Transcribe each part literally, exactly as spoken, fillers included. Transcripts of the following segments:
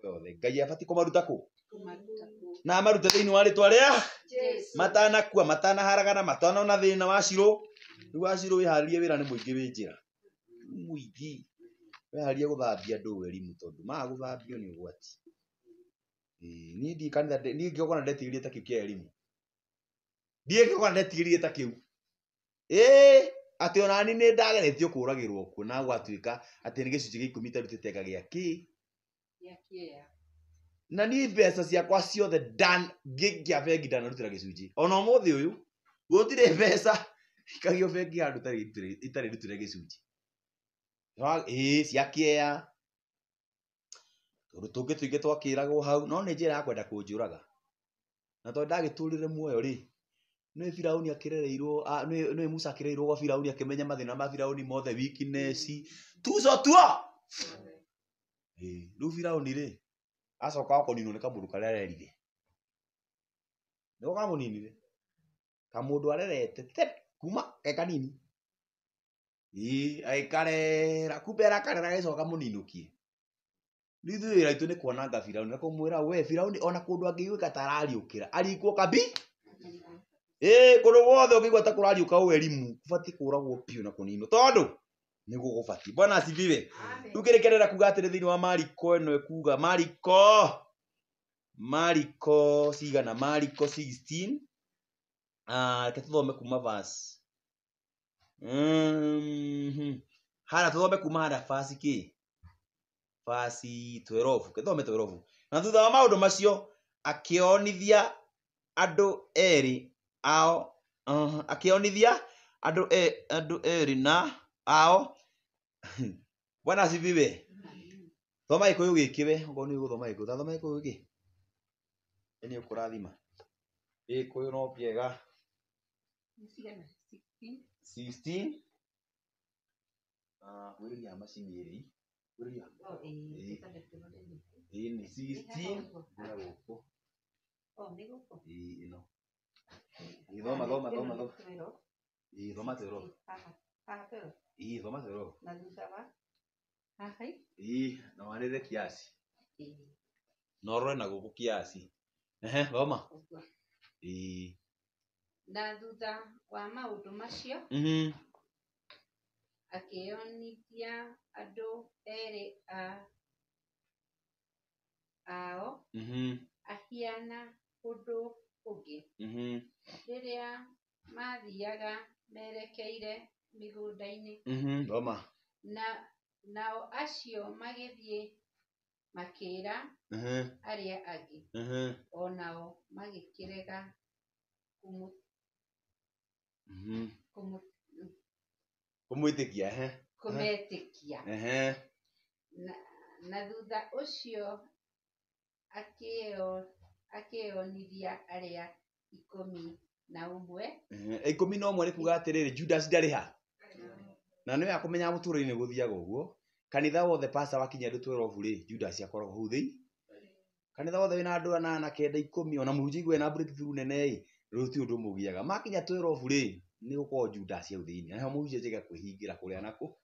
macoke othe Ngai abati kumaruta ku na maruta thiini wa ritwa ria matanakua matanaharagana matanaona thina wa Shiro riu wa Shiro wiharirie wira ni muingi wi njira muingi wiharirie guthambia andu elimu tondu ma guthambio ni ugwati eh ni ndi kanitha ni ngikona ndetirie ta kiu kia elimu ndie ngikona ndetirie ta kiu eh ati ona ni ni ndageretio kuragirwo ku na gwatuika ati ni gicunji gia ikumi tarutite gagia ki ya kia na ni mbeca ciakwa ciothe dan ngigia bengi ndanarutira gicunji ona umuthi uyu gutire mbeca ikagio bengi andu tari itari rutire gicunji eh ciakia tondu tungi tuingi twakiragwo hau no ni njira ya kwenda kunjuraga na tondu ndagiturire muoyo ri ni Firauni akirereirwo ni ni Musa akirereirwo gwa Firauni akimenya mathina ma Firauni mothe weakness tuzo tuo eh ru Firauni ri acoka akoninwo ni kamundu karia arerire no kamuninire kamundu arerete tep kuma ke kanini eh aikarera kubera karera gicoka muninukie rithu wira itu ni kuonanga Firauni na kumwira we Firauni ona kundu angiwika tarariukira arikwo kabi eh kundu wothe ungigwa ta kurariuka u elimu kubati kuragwo piu na kunino tondu niguo gubati bwana asifiwe tukirekerera kuga atiri thiini wa Mariko eno ekuga Mariko Mariko sigana Mariko sixteen ah tuthome kuma verse mhm hara tuthome kuma hara verse ki verse twelve tuthome twelve na thutha wa maundu macio akionithia andu eri ao uh, akionithia andu e andu eri na ao bwana asifiwe thoma iko yugikiwe ngo ni guthoma iko thoma iko yugi eni ukurathima iko yo no piega sixteen ah wiri ya mashini iri wiri ya oh eh eh ni sixteen na guko oh ni guko eh ino thoma thoma thoma thoma eh thoma twelve ah pero eh thoma twelve na dusaba hai eh na wanire kiasi eh norwe na guku kiasi ehe thoma eh na thutha wa maundu macio mhm akionithia andu eri a ao mhm ahiana kundu kungi mhm riria mathiaga merekeire migunda-ini mhm thoma na nao acio magithie makira mhm aria angi mhm onao magikirega kumu mhm kumu kumwitikia ehe kumetikia ehe na na thutha ucio akio akionithia aria ikumi na umwe ehe ikumi na umwe ni kuga atiriri Judas ndari ha na niwe akumenya muturo-ini guthiaga uguo kanitha wothe pasa wakinya andu twelve ri Judas akoragwo hu thii kanitha wothe wina andu anana kenda ikumi ona muhunjia igwe na breakthrough nene i ruti undu mugiaga makinya twelve ri ni gukorwo Judas au thiini na muhunjia jiga kwihingira kuria naku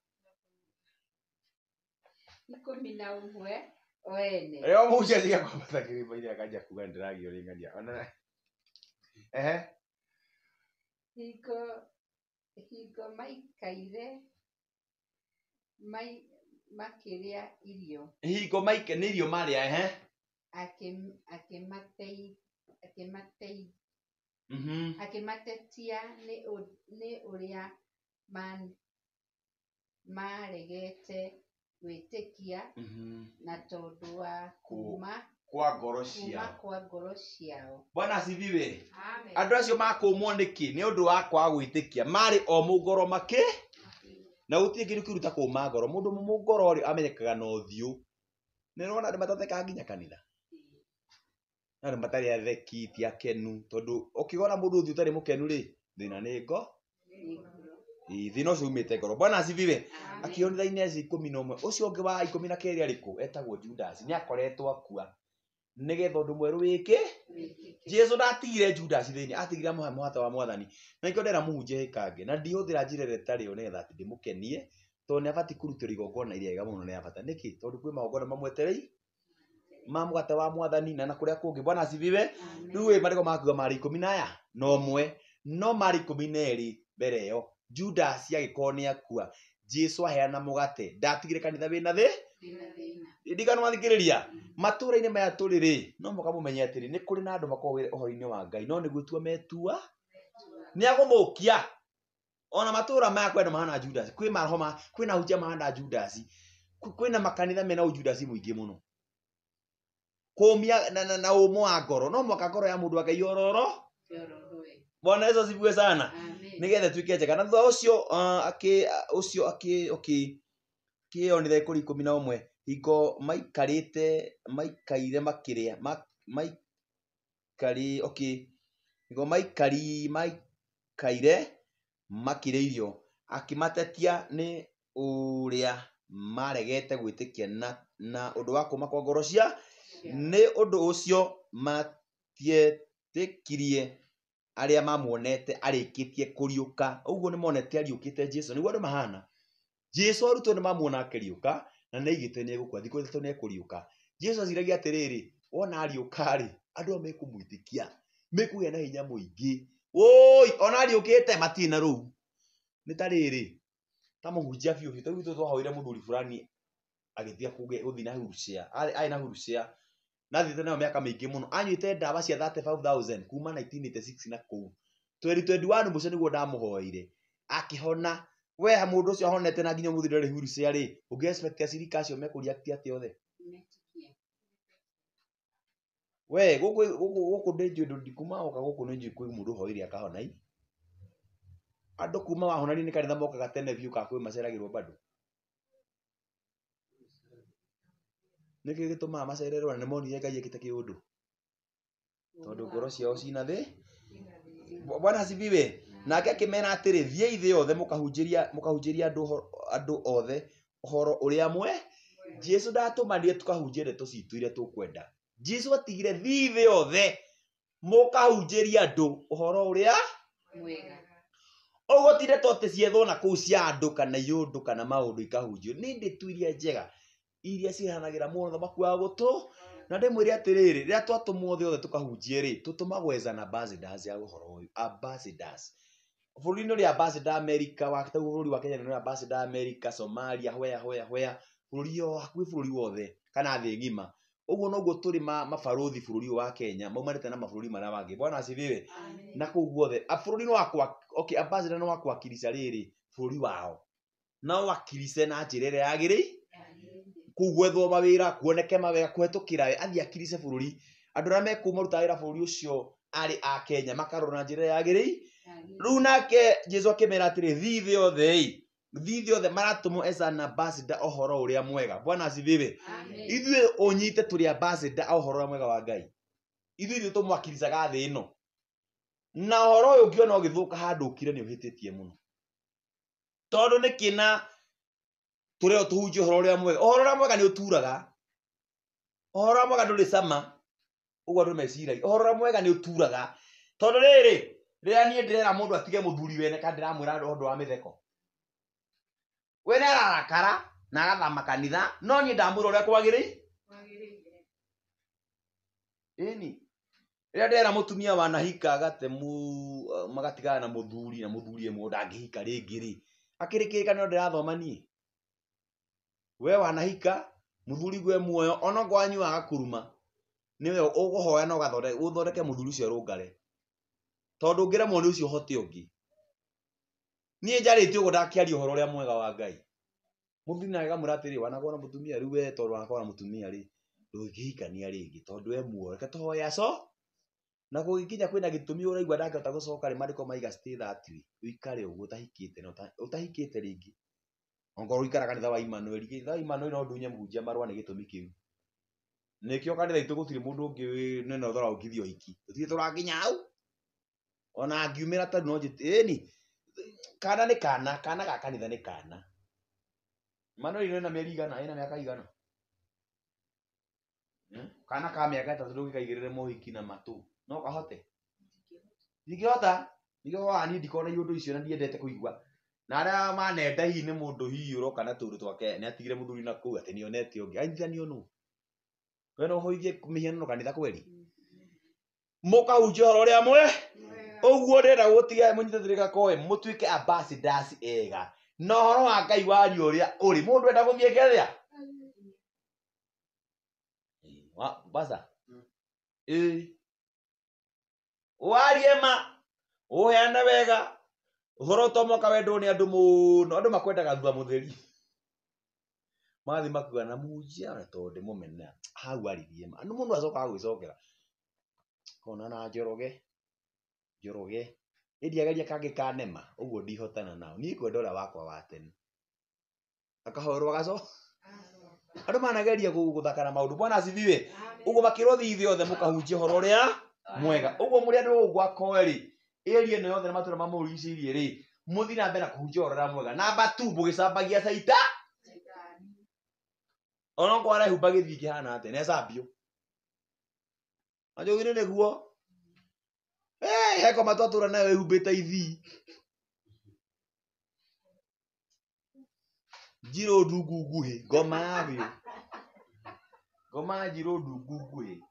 ikumi na umwe oene Leo muhunjia jiga kwambata kiriba ile akaja kuga ndiragio ringania ona ehe hiko hiko maikaire mai makiria irio hiko maike ni irio maria ehe akim akimatei akimatei mhm akimatetia ni ni uria man maregete gwitikia mhm na tondu wa kuma kwa ngoro kuma ciao kwa ngoro ciao bwana asifiwe amen andu acio makumwo niki ni undu wa kwa gwitikia mari o mugoro make na gutie kindu kiruta kuma ngoro mundu mugoro ri amenyekaga na uthiu ni rona andu matateka nginya kanitha andu matari atheki ti akenu tondu ukigona mundu uthiu tari mukenu ri thina ni ngo thina ucio umite ngoro bwana asifiwe akionitha Inezi ikumi na umwe ucio ungi wa ikumi na keri ariku etagwo Judas ni akoretwo akua nigetha undu mweru wiki Jesu ndatigire Judas thiini atigire muhata wa mwathani na ikio ndera muhunjia hikange na ndiuthira njire retari yo nigetha ati ndimukenie tondu ni abati kurutira igongona iria ega muno ni abata niki tondu kwi magongona mamweterei ma mũgate wa mwathani na na kũrĩa kũngĩ. Bwana asifiwe. Rĩu ĩ marĩko makuga marĩ ikũmi na aya na ũmwe no marĩ ikũmi na erĩ mbere ĩyo Judas agĩkorwo nĩ akua, Jesu aheana mũgate, ndatigire kanitha wĩna thĩ ndigano mathikĩrĩria. Matũũra-inĩ maya tũrĩ rĩ, no mũka mũmenye atĩrĩ nĩ kũrĩ na andũ makoragwo wĩra ũhoro-inĩ wa Ngai no nĩguo tua metua nĩ agũthũkia. Ona matũũra maya kwenda mahana Judas, kwĩ maroho ma kwĩna hunjia mahana Judas, kwĩna makanitha mena Judas mũingĩ mũno kũmia na, na, na ũmũ wa ngoro. No mwaka ngoro ya mũndũ Ngai ororo. Bwana Yesu asifiwe sana. Nigetha tuike njega na thutha ũcio akĩ ũcio akĩ okay kĩonire kũrĩ ikũmi na ũmwe iko maikarĩte maikaire makĩrĩa maikari okay iko maikari maikaire makĩrĩa irio akĩmatetia nĩ ũrĩa maregete gwĩtĩkia na na ũndũ wa kũma kwa ngoro cia nĩ ũndũ ũcio matietĩkirie arĩa mamuonete arĩkĩtie kũriũka. Ũguo nĩ monete ariũkĩte Jesu nĩguo andũ mahana. Jesu arutwo nĩ mamuona akĩriũka na nĩ aigĩte nĩ egũkua thikũ ithatũ nĩ ekũriũka. Jesu aciragia atĩrĩrĩ wona ariũka rĩ andũ mekũmwĩtĩkia mekũgĩa na hinya mũingĩ. Woi ona ariũkĩte matirĩ na rũu. Nĩ ta rĩrĩ ta mũhunjia biũ biũ tũu twahoire mũthuri fulani agĩthia gũthiĩ na wheelchair arĩ na wheelchair na thiĩte nayo mĩaka mĩingĩ mũno anyuĩte ndawa cia thirty-five thousand kuma nineteen eighty-six na kũu twenty twenty-one mũico nĩguo ndamũhoire akĩhona. We mũndũ ũcio ahonete na nginya mũthuri ndarĩ wheelchair rĩ ũngĩ expect acirika acio mekũreact atĩa othe. We gũkũ gũkũ ndĩnjũĩ ndikuma oka gũkũ nĩ njũĩ kwĩ mũndũ hoire akahona i andũ kuma wahonani nĩ kanitha mokaga tene biũ ka kwĩ maceragĩrwo bado. Nĩkĩ gĩtũmaga macererwo na nĩ monire Ngai ekĩte kĩũndũ tondũ ngoro ciao cina thĩ. Bwana asifiwe. Nake akĩmera atĩrĩ thiĩi thĩ yothe mũkahunjĩria mũkahunjĩria andũ andũ othe ũhoro ũrĩa mwe. Jesu ndatũmanire tukahunjie ndeto citũ iria tũkwenda. Jesu atigire thiĩi thĩ yothe mũkahunjĩria andũ ũhoro ũrĩa mwega. Ũguo ti ndeto atĩ ciethwo na kũu cia andũ kana iũndũ kana maũndũ ikahunjio nĩ ndeto iria njega iria cihanagĩra mũno thamaki wa gũtũ. Na ndĩmwĩre atĩrĩrĩ rĩrĩa twatũmwo thĩ yothe tukahunjie rĩ tũtũmagwo as ambassadors ya ũhoro ũyũ ambassadors. Bũrũri-inĩ ũrĩa ambassador America wakĩtaguo bũrũri wa Kenya nĩ ambassador America Somalia hwea hwea hwea bũrũri yo hakuhĩ bũrũri wothe kana thĩ ng'ima. Ũguo noguo tũrĩ mabarothi bũrũri wa Kenya maumanĩte na mabũrũri marĩa mangĩ. Bwana asifiwe. Na kũu guothe bũrũri no wakwa okay ambassador no wakwakilisha rĩrĩ bũrũri wao no wakilice na njĩra ĩrĩa yagĩrĩire kũu gwethwo mawĩra kuoneke mawega kũhetũkĩra we athiĩ akilice bũrũri. Andũ arĩa mekũmũruta wĩra bũrũri ũcio arĩ a Kenya makarora na njĩra yagĩrĩire. Rĩu nake Jesu akĩmera atĩrĩ thiĩ thĩ yothe ĩ thiĩ thĩ yothe maratũmwo as an ambassador ũhoro ũrĩa mwega. Bwana asifiwe. Ithuĩ ũnyite tũrĩ ambassador ũhoro ũrĩa mwega wa Ngai. Ithuĩ ithuĩ tũmwakilicaga thĩ ĩno na ũhoro ũyũ ũngĩona ũgĩthũka handũ ũkire nĩ ũhĩtĩtie mũno tondũ nĩ kĩna tũreo tũhunjie ũhoro ũrĩa mwega. Ũhoro ũrĩa mwega nĩ ũturaga. Ũhoro ũrĩa mwega ndũrĩ cama ũguo andũ meciragia. Ũhoro ũrĩa mwega nĩ ũturaga tondũ rĩrĩ rĩrĩa niĩ ndĩrera mũndũ atige mũthuri wene kana ndĩramwĩra ũndũ wa mĩtheko we nĩ ararakara na agathama kanitha no niĩ ndamwĩra ũrĩa kwagĩrĩire. Ĩni rĩrĩa ndĩrera mũtumia wanahika agatemu magatigana na mũthuri na mũthuri ĩmwe ndangĩhika rĩngĩ rĩ akĩrĩ kĩrĩkanĩro ndĩrathoma niĩ. We wanahika mũthuri gwe muoyo ona ngwanyu agakuruma niwe ũgũhoya na ũgathondeka ũthondeke mũthuri ũcio rũngare tondũ ngĩremwo nĩ ũcio hote ũngĩ. Niĩ njarĩtie ũguo ndakĩaria ũhoro ũrĩa mwega wa Ngai. Mũthuri nake akamwĩra atĩrĩ wanakora mũtumia rĩu we tondũ wanakora mũtumia rĩ ndũngĩhikania rĩngĩ tondũ we muoyo reke tũhoye aco na gũgĩkinya kwĩna gĩtũmi ũraigua ndangĩhota gũcoka rĩ marĩko maiga stay that way ũikare ũguo ũtahikĩte na ũtahikĩte rĩngĩ. Ongorwo ikara kanitha wa Emmanuel kanitha wa Emmanuel no ndunye mũhunjia marũa nĩ gĩtũmi kĩu. Nĩkĩo kanitha itũ gũtirĩ mũndũ ũngĩ nene ũthora ũngithio hiki tũtirĩ tũrakinya hau ona angiumĩra tondũ no njĩtĩ ĩni kana nĩ kana kana ga kanitha nĩ kana. Emmanuel ĩna mĩeri igana ĩna mĩaka igana kana ka mĩaka ĩtatũ ndũngĩkaigĩrĩre mohiki na matũ no kahote ndingĩhota. Nĩkĩo niĩ ndikona iũndũ icio na ndiendete kũigua na arĩa manenda hihi nĩ mũndũ hihi ũroka na tũndũ twake nĩ atigire mũthuri na kũu atĩ nĩonete ũngĩ anyitithanio nũ. we no hoithie mihiano kanitha kweli mukahunjia horo ria mwe uguo ndenda gutiga munyitathirika koe mutuike ambassadors ega no horo wa Ngai wario uria uri mundu enda guthie ngeria wa basa eh wariema uheana wega uhoro tomoka wendo ni andu muno andu makwendaga thua mutheri mathi makuga na munjia na tonde mumena hau arithie ma andu mundu acoka gwicokera kona na njoroge njoroge indiageria kangi kanema uguo ndihotana nao ni kwenda uria wakwa wa tene akahorwa gaco andu manageria guthakara maundu bwana asifiwe uguo makirothi ithe othe mukahunjia horo uria mwega uguo muri andu ugwa koeri area no yothe matura mamuricirie ri muthi na mbere kuhunjia horo uria mwega namba two mugicambagia saita ono kwara humbagi thiki hana ate ne cambio ajogire neguo eh heko matwatura nayo ihumbite ithi jiro ndungu nguhi ngoma yabio ngoma jiro ndungu nguhi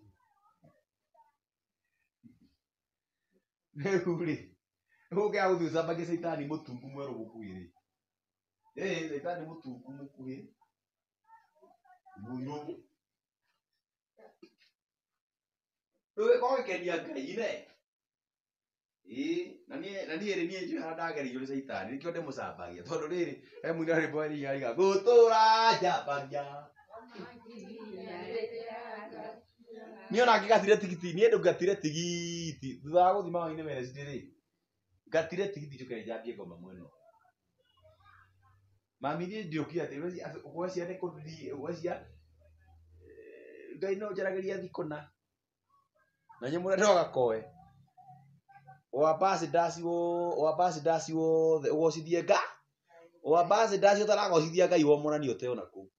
neuri uke authu sabage saitani mutungu mwero gukuire eh saitani mutungu mukuire muno Ruwe kwa kenia Ngai ne eh nani nani ere nie nju handageri yule saitani nikio nde mucambagia tondu riri he mwina ri bwari yariga gutura jambagia niona ngigatire tigiti ni ndu ngatire tigiti thutha wa guthima waine mere ri ngatire tigiti njuke njambie ngoma mweno mami ni ndiokia ati wecia ne kuthi wecia Ngai no njarageria thikuna na nyamura ndo gakoe wa basi dasi wo wa basi dasi wo wo cithie nga wa basi dasi utarago cithia Ngai wo monani ote ona ku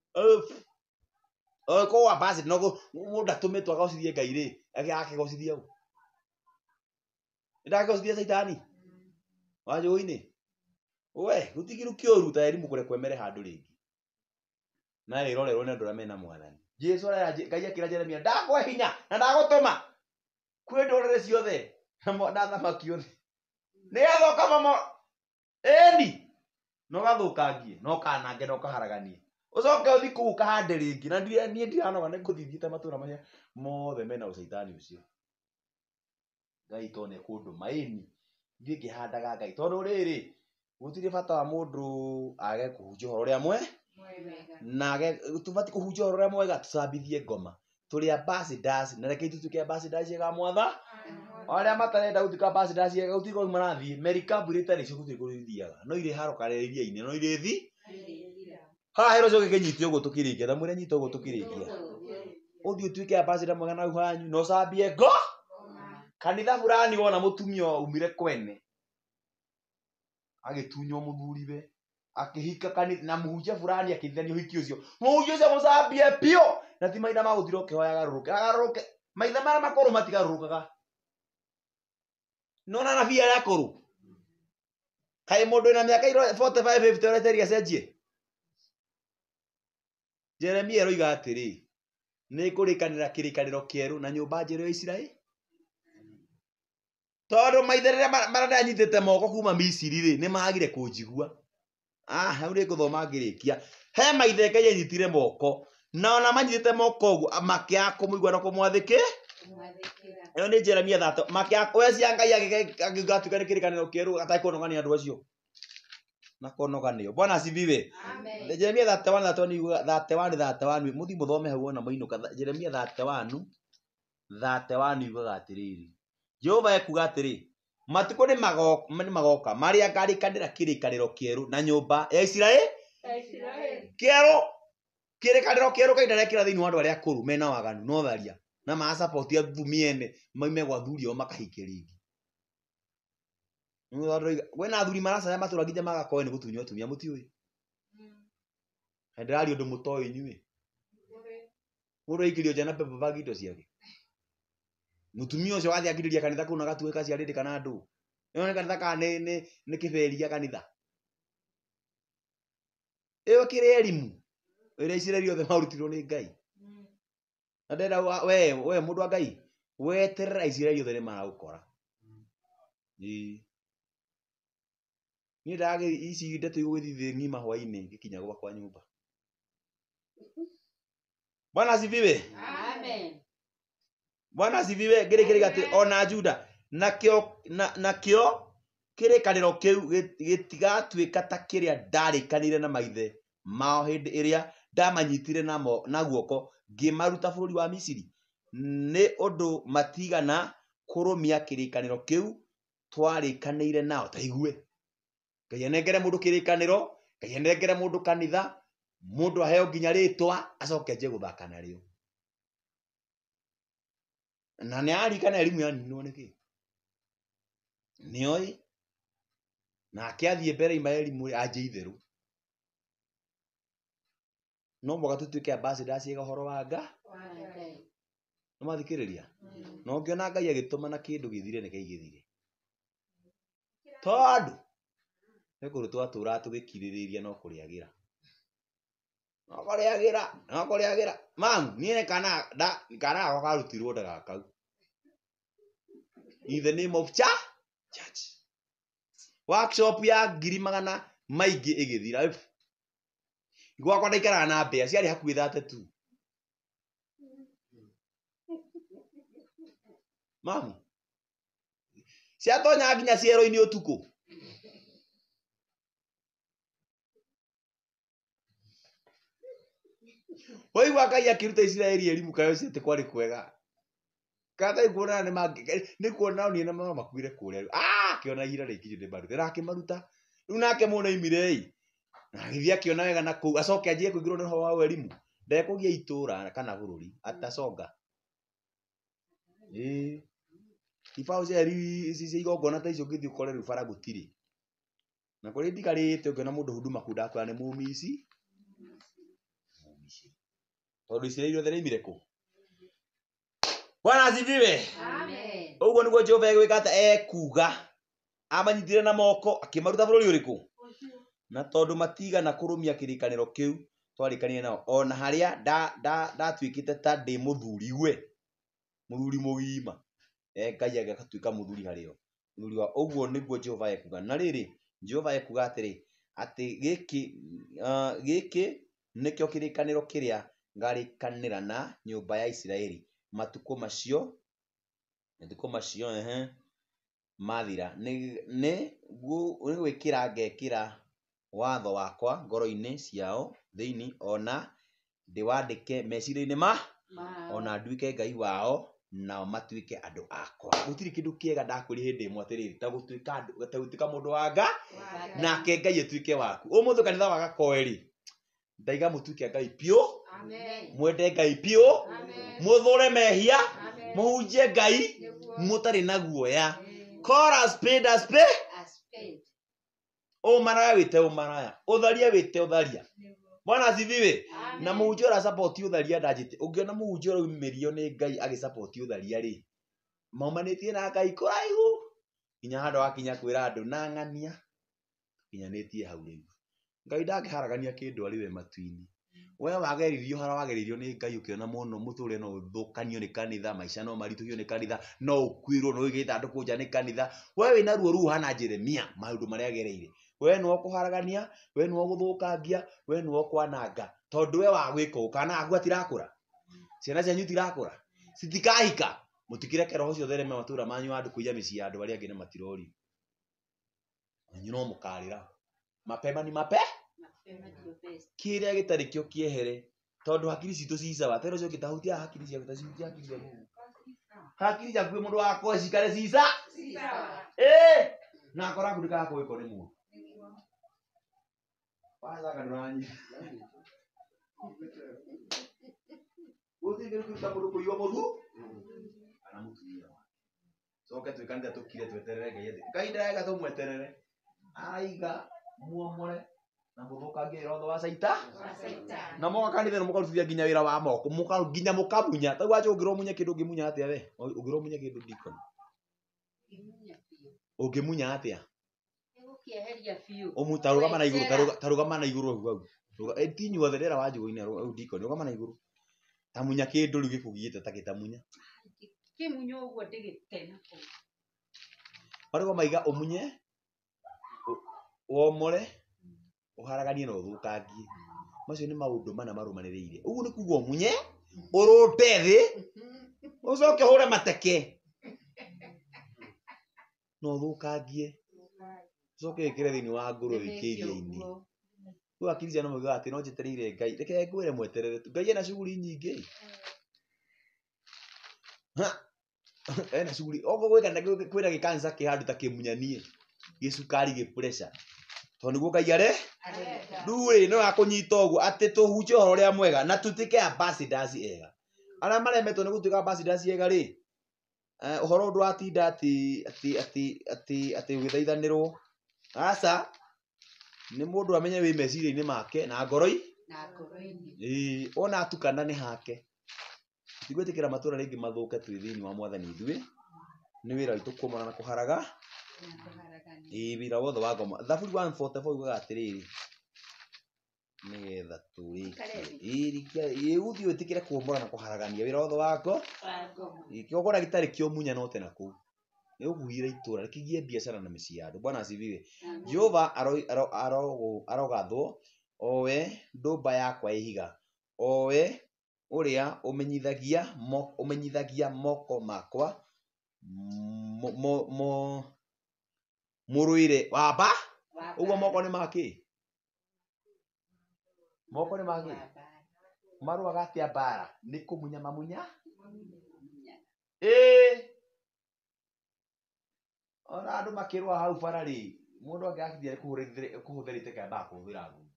o ko wa basi no mundu atumetwa ga cithie Ngai ri ake ake go cithia u ndake go cithia saitani wajo ine we gutigiru kioru ta eri mukure kwemere handu ringi na irorerwo ne ndura mena mwathani Jesu ara Ngai akira Jeremia ndakwe hinya na ndagutuma kwe ndorere ciothe na ndathamaki othe ni athoka mamo eni no gathukangie no kanange no kaharaganie ucoke uthi kuu kahande ringi na ndire nie ndiranoga ne kuthithite matura macia mothe mena ucaitani ucio Ngai tone kundu maini ndie ngihandaga Ngai tondu riri gutire bata wa mundu age kuhunjia horo ria mwe nage tubati kuhunjia horo ria mwega tucambithie ngoma turi ambassadors na reke tutuke ambassadors ega mwatha aria matarenda gutika ambassadors ega gutiko marathi America Britain icio gutiko rithiaga no ire haro kareria ine no ire thi ha hero coke kenyiti ugo tukirikia ta mwire nyito ugo tukirikia uthi utuike ambassador mwega na uhanyu no cambie ngo kanitha fulani wona mutumio umire kwene agitunyo muthuribe akihika kanitha na muhunjia fulani akithania uhiki ucio muhunjia ucio mucambie pio na ti maitha maguthiro kihoya garuruke agaruruke maitha mara makoru matigarurukaga nona na bia yakoru kai mundu na miaka forty-five fifty oreteria cenjie Jeremia roiga atiri ni kurikanira kirikaniro kieru na nyumba njeru ya Israeli tondu maitha riria maranyitite moko kuma Misiri ri ni magire kunjigua ah hau ri guthoma ngirikia he maitha Ngai anyitire moko na ona manyitite moko uguo makia kumuigua na kumwathiki iyo ni Jeremia thato makia wecia Ngai agigatuka ni kirikaniro kieru atai kunogania andu acio na kunoganio bwana asifiwe amen Jeremia thirty-one thirty-one thirty-one muthi muthome hau ona mainuka Jeremia thirty-one thirty-one yugaga atiriri Jehova ekuga atiri matiko ni magoka ni magoka maria ngarikanira kirikaniro kieru na nyumba ya Israeli ya Israeli kieru kirikaniro kieru kaida rekira thiini wandu aria akuru mena waganu no tharia na ma support ya thumiene maime gwa thurio makahikiringi wena thuri maracaya maturagithia magakoe ni gutunywo tumia muti uyu henderari undu mutoyi nyue mundu aikirio jana pepe bagindo ciake mutumia ucio wathi akiriria kanitha kuna gatuika ciarindi kana andu yone kanitha ka ni ni ni kiberia kanitha iyo kire elimu ire Israeli othe marutirwo ni Ngai na ndenda we we mundu wa Ngai weterera Isiraeli othe nĩ maragũkora. Ĩĩ niĩ ndage ici ndeto igũgĩthiĩ thĩ ng'ima hwainĩ ngĩkinya gwakwa nyũmba. Bwana asifiwe. Amen. Bwana asifiwe. Ngĩrĩ kĩrĩgatĩ ona Juda nakĩo nakĩo kĩrĩkanĩro kĩu gĩtigatuĩka ta kĩrĩa ndarĩkanĩire na maithe mao hĩndĩ ĩrĩa ndamanyitire namo na guoko ngĩmaruta bũrũri wa Misiri, nĩ ũndũ matigana kũrũmia kĩrĩkanĩro kĩu twarĩkanĩire nao. Ta igue Ngai anengere mũndũ kĩrĩkanĩro, Ngai anengere mũndũ kanitha, mũndũ aheo nginya rĩtwa acoke aje gũthaka narĩo. Na nĩ arikana elimu yaninwo nĩkĩ nĩoĩ nake athiĩ mbere ima elimu anjĩ itherũ. No mũga tũtuĩke ambassadors ciĩga ũhoro wa Nga nĩ mathikĩrĩria. No ngĩona Ngai agĩtũma na kĩndũ gĩthire nĩ gĩgĩthire, tondũ nĩ kũrĩ twatũra tũgĩkirĩrĩria no kũrĩagĩra no kũrĩagĩra no kũrĩagĩra. Mamu niĩ kana da kana gako karutirwo ndaga kau in the name of cha church. Workshop ya ngiri magana maingĩ ĩgĩthira. Gwakwa ndaikaraga na mbĩa ciarĩ hakuhĩ thate tu. Mamu ciatonya nginya ciero-inĩ ũtukũ. Waigua Ngai akĩruta Isiraeli elimu kayo ciĩtĩ kwarĩ kwega. Kata ikuona nĩ mangĩ nĩ kuona nĩ na mama makuire kũrĩa. Ah kĩona ihira rĩkĩ ndĩ mbaru. Ndĩrakĩmaruta. Rĩu nake mũno imire na githia kĩona wega na kũu acoke anjie kũingĩrwo nĩ roho wa elimu. Ndekũgia itũra kana bũrũri atasonga. Ĩĩ ibao cia ri ici igongona ta icio ngĩthiĩ ũkore rĩu bara gũtirĩ. Na kũrĩ ndikarĩte ũngĩona mũndũ huduma kunda kwa nĩ mũmici. Tondũ Isiraeli othe nĩimire kũ. Bwana asifiwe. Amen. Ũguo nĩguo Jehova egwĩka ata ekuga amanyitire na moko akĩmaruta bũrũri ũrĩkũ. Na tondũ matigana kũrũmia kĩrĩkanĩro kĩu twarĩkanĩire nao, ona harĩa ndatuĩkĩte ta ndĩ mũthuri we mũthuri mũgima Ngai agatuĩka mũthuri harĩo mũthuri wa. Ũguo nĩguo Jehova ekuga. Na rĩrĩ Jehova ekuga atĩrĩ atĩ gĩkĩ gĩkĩ nĩkĩo kĩrĩkanĩro kĩrĩa ngarĩkanĩra na nyũmba ya Isiraeli matukũ macio matukũ macio ehe mathira nĩ nĩ gwĩkĩra ngekĩra watho wakwa ngoro-inĩ ciao thĩinĩ, ona ndĩwandĩke meciria-inĩ ma ona nduĩke Ngai wao nao matuĩke andũ akwa. Gũtirĩ kĩndũ kĩega ndakwĩrĩ hĩndĩ ĩmwe atĩrĩrĩ ta gũtuĩka andũ ta gũtuĩka mũndũ wa Nga nake Ngai atuĩke waku. Ũmũthĩ kanitha wa Gakoeri ndaiga mũtuĩke Ngai piũ. Amen. Mwende Ngai piũ. Amen. Mũthũre mehia. Amen. Mũhunjie Ngai mũtarĩ na guoya. Call a spade a spade. Ũmaraya wĩte ũmaraya, ũtharia wĩte ũtharia. Bwana asifiwe. Na mũhunjia ũra support ũtharia ndanjĩte. Ũngĩona mũhunjia ũraumirio nĩ Ngai agĩ support ũtharia rĩ, maumanĩtie na Ngai kũraihu. Nginya handũ hakinya kwĩra andũ na ng'ania kinyanĩtie hau rĩu. Ngai ndangĩharagania kĩndũ arĩ we matu-inĩ. We wageririo hara wageririo nĩ Ngai ũkĩona mũno mũtũrĩre no ũthũkanio nĩ kanitha, maica no maritũhio nĩ kanitha, no ũkuĩrwo no ũigĩte andũ kũnja nĩ kanitha. We wĩna ruo rũu hana Jeremia maũndũ marĩa agereire. We nĩwe ũkũharagania, we nĩwe ũgũthũkangia, we nĩwe ũkwananga. Tondũ we wa gwĩka ũkana aku atirakũra. Ciana cianyu itirakũra. Citikahika. Mũtikĩreke roho ũcio ũthereme matũra manyu andũ kũiya mĩciĩ ya andũ arĩa angĩ na matirori. Nanyu no mũkarĩra. Mapema ni mape. Kĩrĩa gĩtarĩ kĩo kĩehere. Tondũ hakiri citũ ci sawa. Tero cio kĩtahutia hakiri cia gĩtahutia hakiri cia Mungu. Hakiri cia kwĩ mũndũ wakwa cikare ci sawa. Eh! Na akora kundika kwĩ kone mu. Waza kanani. Wote ngĩruta mũndũ kũiywo mũthu. Ana mũtumia. Coke twĩkanĩte tũkire tweterere Ngai athĩ. Ngai ndarega tũmweterere. Aiga muomore na mũthũkangia wĩra wa Saita. Na moka kanitha no mũkarutithia nginya wĩra wa moko. Mũka nginya mũkamunya. Tau acha ũngĩrwo munye kĩndũ ũngĩmunya atĩa we? Ũngĩrwo munye kĩndũ ndikoni. Ũngĩmunya atĩa? Nĩgũkĩeheria biũ. Ũmutarũgama na igũrũ tarũgama na igũrũ hau hau. Etinyuothe ndĩra wa njũgũ-inĩ hau ndikoni. Rũgama na igũrũ. tamunya kindu riu gikugiyite ta gitamunya Kimunyo uguo ndigitena kuu. Marigũ maiga ũmunye womore ũharaganie na ũthũkangie. Macio nĩ maũndũ mana marũmanĩrĩire. Ũguo nĩ kuga ũmunye ũrũte thĩ ũcoke ũhũre mateke na ũthũkangie ũcoke wĩkĩre thĩinĩ wa ngũrwe wĩikie iria-inĩ. Rĩu akiristiano moigaga atĩ no njetereire Ngai. Reke ngwĩre mweterere tu. Ngai ena shughuli nyingĩ. Ena shughuli. Ogo gwĩkana kwĩna gĩkanca kĩ handũ ta kĩmunyanie gĩcukari gĩ pressure. Tondũ nĩguo Ngai are rĩu no akũnyita ũguo atĩ tũhunjie ũhoro ũrĩa mwega na tũtuĩke ambassadors ega. Arĩa maremetwo nĩ gũtuĩka ambassadors ega rĩ, ũhoro ũndũ watinda atĩ atĩ atĩ atĩ atĩ ũgĩthaithanĩrwo. Aca nĩ mũndũ amenye wĩ meciria-inĩ make na ngoro-inĩ na ngoro-inĩ. Ĩĩ ona atukana nĩ hake. Tigwĩtĩkĩra matũũra rĩngĩ mathũke twĩ thĩinĩ wa Mwathani ithuĩ. Nĩ wĩra witũ kuomana na kũharaga. Ĩĩ wĩra wothe wa ngoma. Thaburi one forty-four yugaga atĩrĩrĩ, nĩgetha tũrĩkie ĩĩ ũthiĩ wĩtĩkĩre kuomana na kũharagania wĩra wothe wako. Kĩgongona gĩtarĩ kĩũmunya no tena kũu nĩ ũkuhire itũũra rĩkĩgie biacara na mĩciĩ ya andũ. Bwana asifiwe. Jehova arogathwo, o we ndũmba yakwa ya ihiga, o we ũrĩa ũmenyithagia ũmenyithagia moko makwa mũrũire wamba. Ũguo moko nĩ makĩ? Moko nĩ makĩ? Marũaga atĩa mbara? Nĩ kũmunya mamunya. Ĩĩ ona andũ makĩrũa hau bara rĩ, mũndũ angĩakithia kũhũthĩrĩte kamba kũhũthĩra nguo.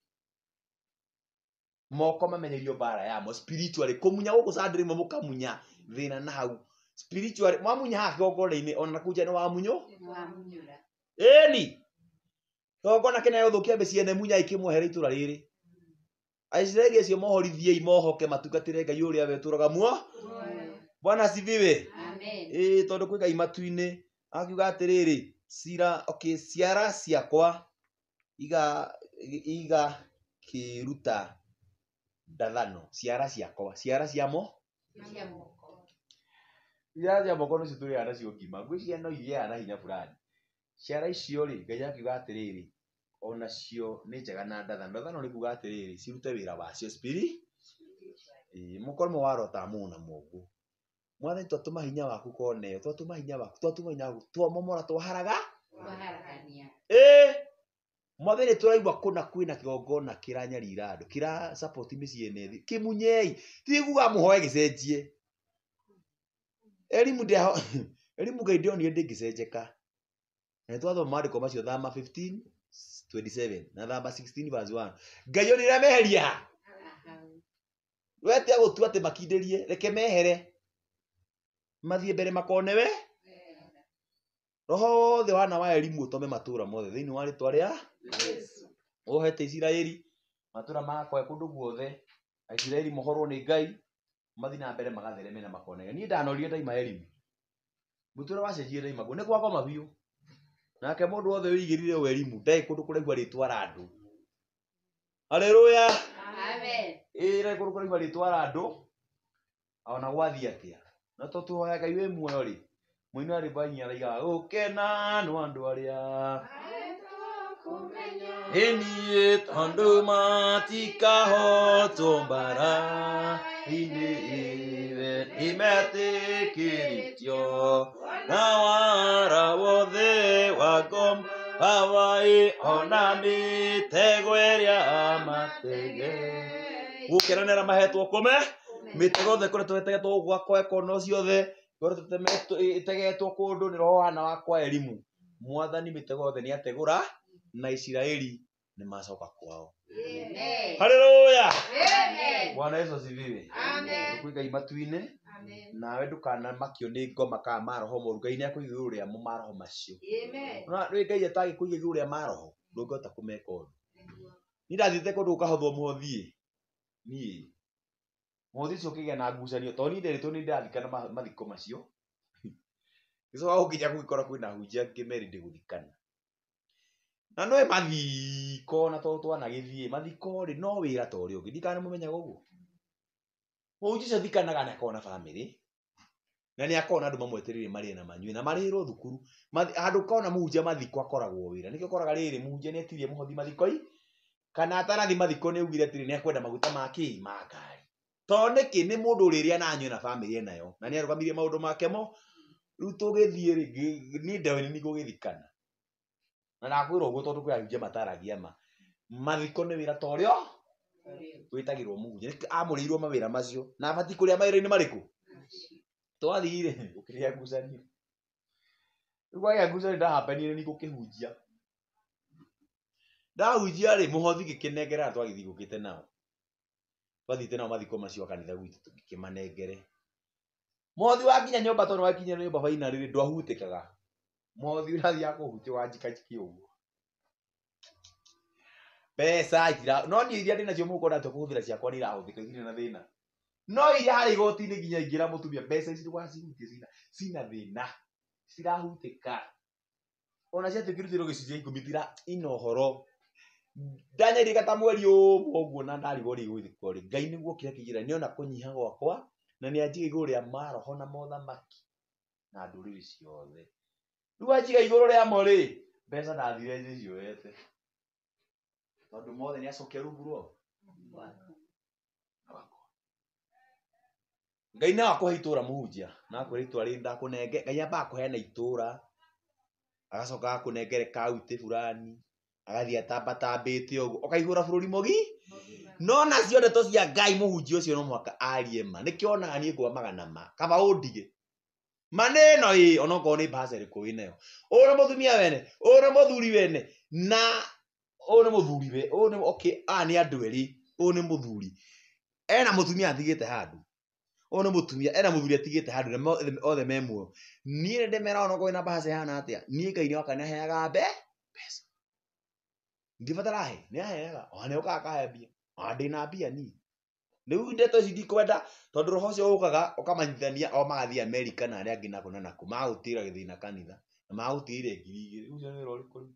Moko mamenyerio mbara yamo spiritually. Kũmunya gũkũ sandri mo mũkamunya thĩna na hau spiritually. Mwamunya haha kĩgongona-inĩ ona kuja nĩ wamunyo. Ĩni kĩgongona kĩnene gũthũkia mĩciĩ ene munya ikĩmwehere itũũra rĩrĩ. Aisiraeli acio mohorithie imohoke matungatĩre Ngai ũrĩa wetũraga muo. Bwana asifiwe. Amen. Ĩĩ tondũ kwĩ Ngai matu-inĩ akiuga atĩrĩrĩ, cira okay ciara ciakwa iga iga kĩruta ndathano. Ciara ciakwa ciara ciamo ciara cia moko nĩcio tũrĩaga nacio ngima. Ngwĩciria no irĩaga na hinya fulani. Ciara icio rĩ, Ngai akiuga atĩrĩrĩ, onacio nĩ njega na ndathano. Ndathano nĩ kuga atĩrĩrĩ cirute wĩra wacio spirit. Ĩĩ mũkorwo warota mũna mũguo. Mwathani twatũma hinya waku koneo, twatũma hinya waku, twatũma hinya waku, twamomora twaharaga Waharagania. ĩĩ Mwathani tũraigua kũna kwĩna kĩgongona kĩranyarira andũ, kĩra support mĩciĩ ene thĩ. Kĩmunyei. Ti kuga mũhoe gĩcenjie. Elimu ndio elimu Ngai ndionire ndĩngĩcenjeka. Na twathoma maandĩko macio Thama fifteen twenty-seven na Thama sixteen verse one. Ngai onire meheria. Wete gũtua atĩ makindĩrie, reke mehere. Mathiĩ mbere makonewe. Roho wothe wana wa elimu ũtome matũũra mothe thĩinĩ wa rĩtwa rĩa Yesu. Ohete Isiraeli matũũra makwa kũndũ guothe. Isiraeli mohorwo nĩ Ngai. Mathiĩ na mbere magathereme na makonega. Niĩ ndanorire ndaima elimu. Mũtũũra wacenjire ndaima guo nĩ gwakoma biũ. Nake mũndũ wothe wĩigĩrire o elimu ndai kũndũ kũraigua rĩtwa ra andũ. Haleluya. Amen. Ĩĩ ndai kũndũ kũraigua rĩtwa ra andũ. Ona gwathiĩ atĩa. Na to tuhoya Ngai wĩ muoyo rĩ. Mũini wa rĩmbo aigaga gũkena nĩ andũ arĩa ĩniĩ tondũ matikahotwo mbara-inĩ iwe nĩmetĩkĩrĩtio na wara wothe wa ngoma Hawaii ona mĩtego ĩrĩa matege. Gũkenanĩra mahetwo kũme mĩtego yothe ĩkoretwo ĩtegetwo gwakwa ĩkono ciothe ĩkoretwo ĩtegetwo kũndũ nĩ roho wana wakwa elimu. Mwathani mĩtego yothe nĩ ategũra na Isiraeli nĩ macoka kwao. Amen. Haleluya. Amen. Bwana Yesu asifiwe. Amen. Kwĩ Ngai matu-inĩ. Amen. Nawe ndũkanamakio nĩ ngoma kana maroho moru. Ngai nĩ akũiga igũrũ rĩa mo maroho macio. Amen. Na rĩu Ngai atagĩkũiga igũrũ rĩa maroho ndũngĩhota kũmeka ũndũ. Niĩ ndathiĩte kũndũ ũkahothwo mũhothi. Niĩ mũhothi ũcio ũkĩgĩa na ngucanio tondũ niĩ nderitwo nĩ ndathikana mathiko macio. Gĩcoka gũkinya gũgĩkora kwĩna hunjia ngĩmeri ndĩgũthikana. Na no mathiko na tondũ twanagĩthiĩ mathiko rĩ no wĩra ta ũrĩa ũngĩ. Ndikana mũmenyaga ũguo. Mũhunjia ũcio thikanaga nĩ akona family na nĩ akona andũ mamwetereire marĩe na manyue na marĩrwo thukuru. Handũ kona mũhunjia mathiko akoragwo wĩra. Nĩkĩo ũkoraga rĩrĩ mũhunjia nĩ etirie mũhothi mathiko-i kana atanathi mathiko nĩ augire atĩrĩ nĩ akwenda maguta ma kĩ ma ngari. Tondũ nĩkĩ nĩ mũndũ ũrĩrĩa na anyue na family enayo na nĩ arũgamirie maũndũ make mo. Rĩu tũgĩthiĩ rĩ niĩ ndewe nĩ gũgĩthikana. Na ndakwĩra ũguo tondũ kwĩ ahunjia mataragia ma. Mathiko nĩ wĩra ta ũrĩa wĩtagĩrwo mũhunjia. Amũrĩirwo mawĩra macio na abatiĩ kũrĩa mawĩra-inĩ marĩkũ. Twathire ũkĩrĩa ngucanio. Rĩu gwagĩa ngucanio ndahapenire nĩ gũkĩhunjia. Ndahunjia rĩ mũhothi gĩkĩnengera twagĩthiĩ gũkĩte nao. Twathiĩte nao mathiko macio kanitha gwitũ tũgĩkĩmanengere. Mũhothi wakinya nyũmba tondũ wakinya nyũmba finally rĩ ndwahutĩkaga. Mũhothi ũrathiaga kũhutio wanjikaikie ũguo. Pesa itira no niĩ iria ndĩnacio mũhuko ndatua kũhũthĩra ciakwa nĩ irahũthĩka itirĩ na thĩna. No iria harĩ igoti-inĩ nginya ingĩra mũtumia mbeca ici ndũgacihutie cina cina thĩna. Cirahutĩka. Ona ciatuĩka irutĩrwo gĩcunjĩ ikũmi tira ina ũhoro. Ndanyariga ta mweri ũmwe ũguo na ndarigwo rĩ gũthika rĩ. Ngai nĩguo kĩrĩa kĩnjĩra nĩona kũnyiha gwakwa na nĩ anjiga igũrũ rĩa maroho na mothamaki na ndũrĩrĩ ciothe. Rĩu anjiga igũrũ rĩa mo rĩ mbeca ndathire ndĩcioete. Tondũ mothe nĩ acokia rungu rwao. Ngai nĩ wakũhe itũra mũhunjia na akwĩra itũra rĩ ndakũnenge. Ngai ambaga kũheana itũra agacoka akũnengere kaũntĩ fulani agathiĩ atambatambĩte ũguo ũkaihũra bũrũri mũgi. No nacio ndeto cia Ngai mũhunjia ũcio no mũhaka arie ma. Nĩkĩo onaga niĩ ngwamaga na ma kaba ũndige. Maneno ĩ onokorwo nĩ mbaca ĩrĩkũ wĩnayo. Ũyũ nĩ mũtumia wene, ũyũ nĩ mũthuri wene na ũyũ nĩ mũthuri we ũyũ nĩ okay aya nĩ andũ erĩ ũyũ nĩ mũthuri ena mũtumia atigĩte handũ. Ũyũ nĩ mũtumia ena mũthuri atigĩte handũ na othe me muoyo. Niĩ nĩ ndĩmera onokorwo ĩna mbaca ihana atĩa niĩ Ngai nĩ wakwa nĩ aheaga mbe mbeca. Ngĩbatara he nĩ aheaga ona nĩ ũkaga akahe mbia ona ndĩna mbia niĩ. Rĩu ndeto ici ndikwenda tondũ roho ũcio ũkaga ũkamanyithania o magathiĩ Amerika na arĩa angĩ nakũ na nakũ magagũtĩra gĩthĩna kanitha na magagũtĩire ngiri igĩrĩ. Rĩu ũcio nĩ wĩra ũrĩkũ rĩu.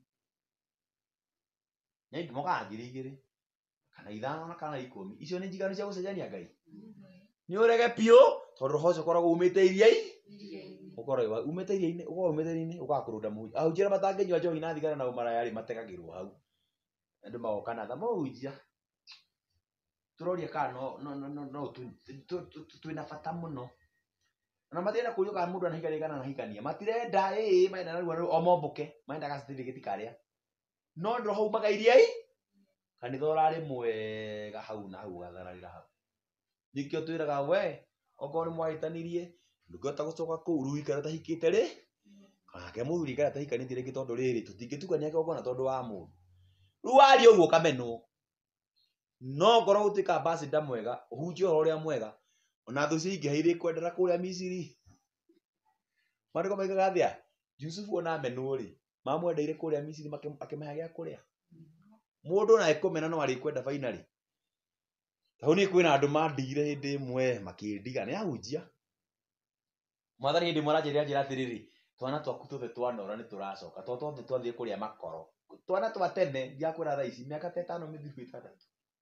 Nĩ aingĩ mokaga ngiri igĩrĩ kana ithano kana ikũmi. Icio nĩ njiganu cia gũcenjania Ngai. Nĩ ũrege piũ tondũ roho ũcio ũkoragwo umĩte iria-inĩ. Ũkoragwo umĩte iria-inĩ ũkoragwo umĩte iria-inĩ ũkaga kũrũnda mũhunjia. Ahunjia arĩa matangĩnyua njohi na thigara na ũmaraya rĩ mategagĩrwo hau. Andũ magoka na tha mũhunjia. Tũroria kana no no no no twĩna bata mũno. Na matirenda kũrio kana mũndũ anahikania kana anahikania. Matirenda ĩ marenda narua o mombũke marendaga certificate karĩa. No roho umaga iria-inĩ kanitha ũrarĩ mwega hau na hau ũgathararĩra hau. Nĩkĩo twĩraga we okorwo nĩ mwahĩtanirie ndũngĩhota gũcoka kũu rĩu ikara ũtahikĩte rĩ. Nake mũthuri ikara atahikanĩtie rĩngĩ tondũ rĩrĩ tũtingĩtukania kĩgongona tondũ wa mũndũ. Rĩu waria ũguo ũkamenwo. No ngorwo gũtuĩka ambassador mwega ũhunjie ũhoro ũrĩa mwega ona thũ cia ingĩha irĩkwendera kũrĩa Misiri. Maandĩko moigaga atĩa? Jusufu ona amenwo rĩ mamwendeire kũrĩa Misiri akĩmahe gĩa kũrĩa. Mũndũ na ekũmena no arĩkwenda finally. Hau nĩ kwĩna andũ mandigire hĩndĩ ĩmwe makĩndiga nĩ ahunjia. Mwathani hĩndĩ ĩmwe aranjĩrĩra njĩra atĩrĩrĩ twana twaku tũthe twanora nĩ tũracoka tondũ tothe twathiĩ kũrĩa makoro. Twana twa tene ndiakwĩra thaa ici mĩaka ta ĩtano mĩthiru ĩtandatũ.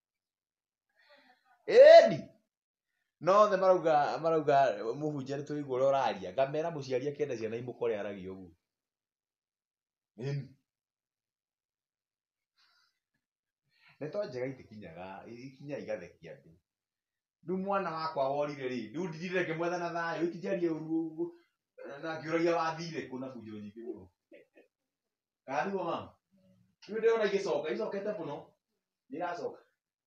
Ĩni no the marauga marauga mũhunjia nĩ tũigua ũrĩa ũraria ngamera mũciari akĩenda ciana imũkore aragia ũguo. Ĩni ndeto njega itikinyaga ikinya igathekia andũ. Rĩu mwana wakwa worire rĩ rĩu ndithire ngĩmwetha na thayũ ikinyarie ũguo na ngĩũragia wathire kũ na bunjo nyingĩ mũno. Kathimo mama. Rĩu ndĩrona igĩcoka icokete mũno nĩ iracoka.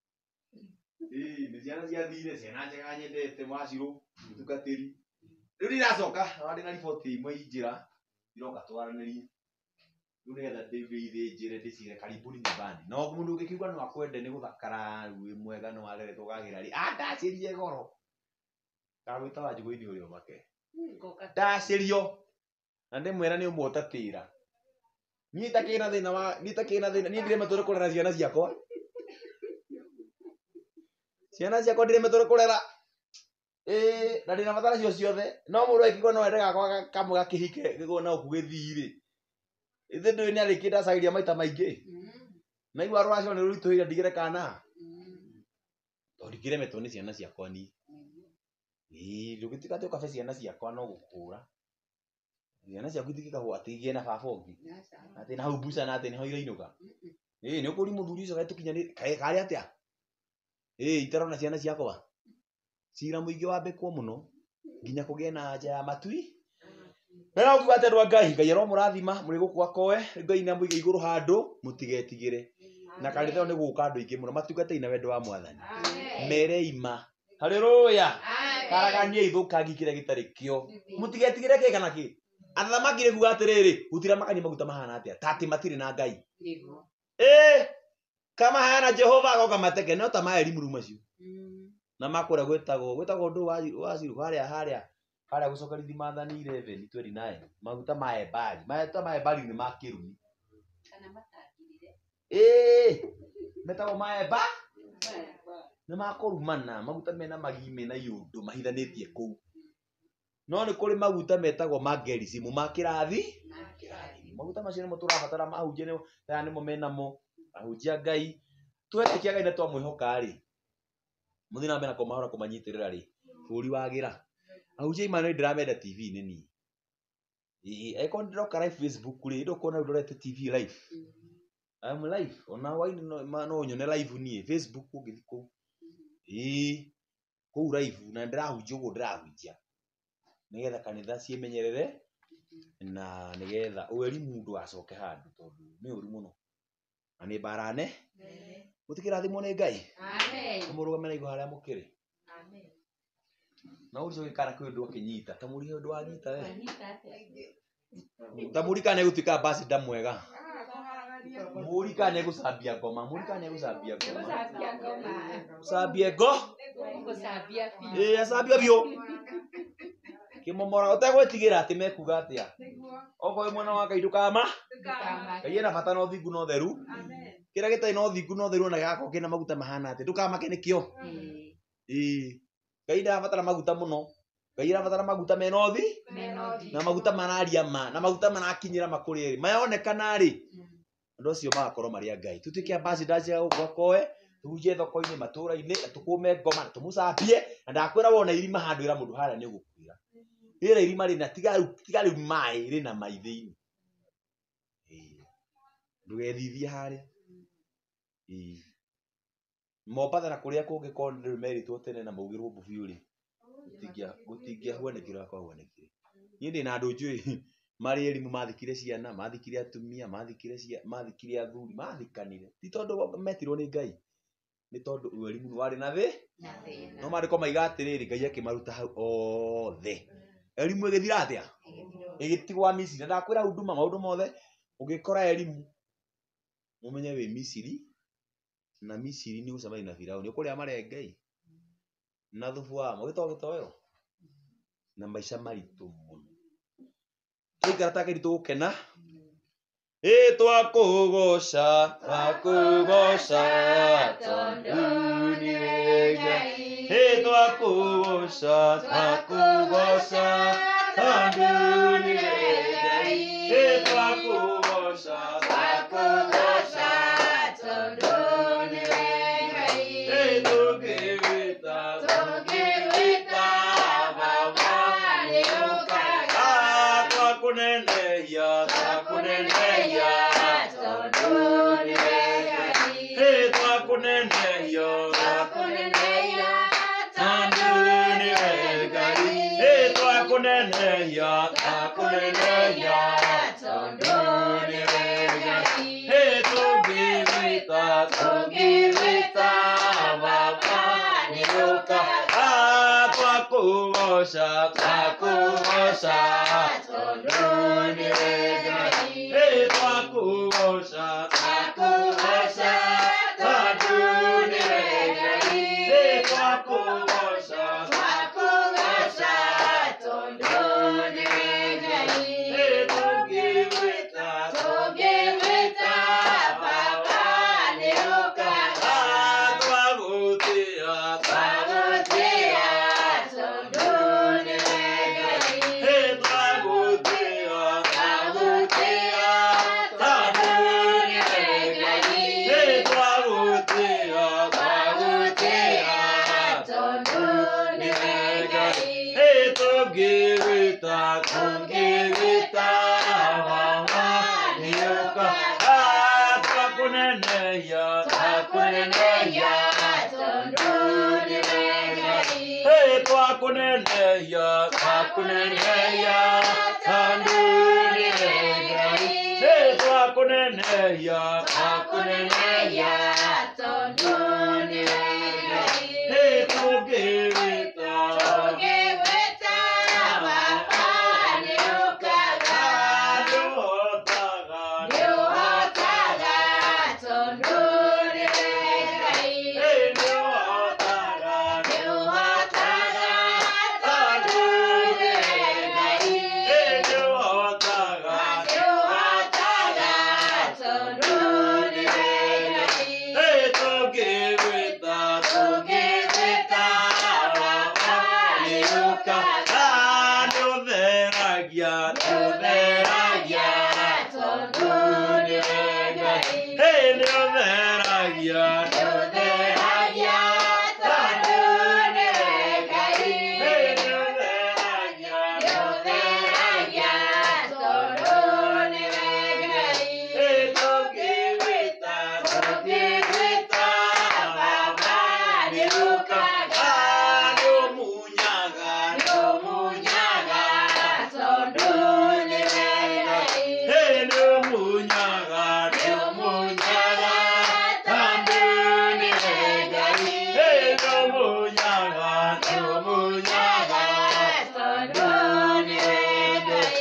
Ĩĩ nĩ ciana ciathire ciana njega nyendete Wacirũ mũtungatĩri. Rĩu iracoka na ndĩ na riboti imwe injĩra iroka twaranĩrie. Rĩu nĩgetha ndĩthĩ njĩre ndĩcire karibuni nyumbani. No mũndũ ũngĩkiuga no akwende nĩ gũthakara wĩ mwega no areretwo gagĩra rĩ andacĩrie goro. Kagwĩta Wanjigũ-inĩ ũrĩa ũmake. Ndacĩrio na ndĩmwĩra nĩ ũmwe ũtatĩra. Niĩ itakĩna thĩna wa niĩ itakĩna thĩna niĩ ndirĩ matũre kũrera ciana ciakwa. Ciana ciakwa ndirĩ matũre kũrera. Ĩĩ na ndĩna batara cio ciothe no mũndũ aikĩgwo no ende gakwa kamwe gakĩhike gĩgwo na ũku gĩthirĩ. Ithe ndũĩ nĩ arĩkĩte acagĩria maita maingĩ. Naigua rũracio nĩ rũritũhĩire ndigĩre kana. Tondũ ndingĩremetwo nĩ ciana ciakwa niĩ. ii ndugitika ati ukabe ciana ciakwa no gukura ciana ciaku itikikagwo ati igie na baba ũngĩ ati na hau mbuca na ati niho irainuka ii ni ukuri muthuri ucio gatukinya kae kari atia ii itarona ciana ciakwa cira muingi wambikwo muno nginya kugie na nja ya matui na ukiuga ati andu a Ngai Ngai aro murathima muri guku akoe Ngai na muige iguru handu mutigetigire na kanitha ni guka andu ingi muno matungate na wendo wa mwathani mereima haleluya karaganie ithukangi kire gitari kio mutigetigire ke kana ki athamaki kuga atiriri gutira makani maguta mahana atia tati matiri na Ngai eh kama hana Jehova goka mateke no ta maeri muru macio na makora gwetago gwetago ndu waciru haria haria haria gucokerithia Mathani eleven twenty nine maguta ma ebali maguta ma ebali ni makirumi kana matangirire eh metago ma eba na makorumana maguta mena magime na yundu mahithanitie kuu no ni kuri maguta metagwo mageri mu makirathi maguta macio ni muturabatara mahunjie ni taya ni mo menamo ahunjia Ngai twetikia Ngai na twamwihoka ri muthina mena ko mahora kumanyitirira ri buri wagira ahunjia imano ndiramenda T V nini eh eko ndiroka live Facebook ri ndo kona ndorete T V live I'm live ona waini no nyone live ni Facebook ugithi ku eh ku live na ndirahunjia ugo ndirahunjia nigetha kanitha ciemenyerere na nigetha weri mundu acoke handu tondu ni uri muno na ni barane mutikira thimo ni Ngai amen murugamena igo haria mukiri amen na ucio gikara kwi ndu akinyita ta muri ndu anyita we ta muri kana gutika basi ndamwega muri kana gucambia ngoma muri kana gucambia ngoma gucambia ngoma gucambia ngo gucambia bi eh acambia bio kimomora utegwetigira ati mekuga atia oko mwana wa Ngai ndukama Ngai ena bata no thingu no theru amen kira gitai no thingu no theru na gako kina maguta mahana ati ndukama kenikio eh Ngai nda batara maguta muno Ngai nda batara maguta menothi menothi na maguta manaria ma na maguta manakinyira makuri mayonekana ri andu acio magakorwo mari a Ngai tutike ambassadors ya gukwa koe tuje thoko-ini matura-ini tukume ngoma tumucambie na ndakwira wona irima handu ira mundu haria ni ugukwira ira irima rina tiga tiga mai rina maithiini eh ndugethithia haria eh Mombatha na kuria kungi konde meritwo tene na maugirwo bubiuri gutingia gutingia huonekira kwa huonekire ni ndi na andu njui mari elimu mathikire ciana mathikire atumia mathikire cia mathikire athuri mathikanire ti tondu metirwo ni Ngai ni tondu elimu wari na thi na thina no mari ko maiga atiriri Ngai akimaruta hau othe elimu igithira atia igitigwa Misiri ndakwira huduma maundu mothe ungikora elimu mumenye wi Misiri na Misiri ni gucamania na Firauni ukuria mare Ngai na thubu wa mo gito gitoero na maisha maritu muno tuikarata kiritu gukena eh twakugoca twakugoca tondu ni Ngai eh twakugoca twakugoca tondu ni Ngai eh twakugoca twakugoca tondu ni Ngai eh tugewita tugewita baba ni ukaga twakuneneia twakuneneia tondu ni Ngai eh twakuneneia twakuneneia tondu ni Ngai eh twakuneneia twakuneneia tondu ni Ngai eh tugewita tugewita baba ni ukaga twakugoca twakugoca tondu ni Ngai eh twakugoca twakugoca tondu ni Ngai eh twakugoca twakugoca tondu ni Ngai eh tugewita tugewita baba ni ukaga twagutia twagutia tondu ni Ngai eh twagutia twagutia tondu ni tũngĩwĩta tũngĩwĩta baba nĩũka twakũnenehia twakũnenehia tondũ nĩwe Ngai twakũnenehia twakũnenehia tondũ nĩwe Ngai twakũnenehia twakũnenehia tondũ nĩwe Ngai tũngĩwĩta tũngĩwĩta baba nĩũkaga nĩũhotaga nĩũhotaga tondũ nĩwe Ngai nĩũhotaga nĩũhotaga tondũ nĩwe Ngai nĩũhotaga nĩũhotaga tondũ nĩwe Ngai tũngĩwĩta tũngĩwĩta baba nĩũkaga nĩũtheragia nĩũtheragia tondũ nĩwe Ngai nĩũtheragia nĩũtheragia tondũ nĩwe Ngai nĩũtheragia nĩũtheragia tondũ nĩwe Ngai tũngĩwĩta tũngĩwĩta baba nĩũkaga nĩũmunyaga nĩũmunyaga tondũ nĩwe Ngai nĩũmunyaga nĩũmunyaga tondũ nĩwe Ngai nĩũmunyaga nĩũmunyaga tondũ nĩwe Ngai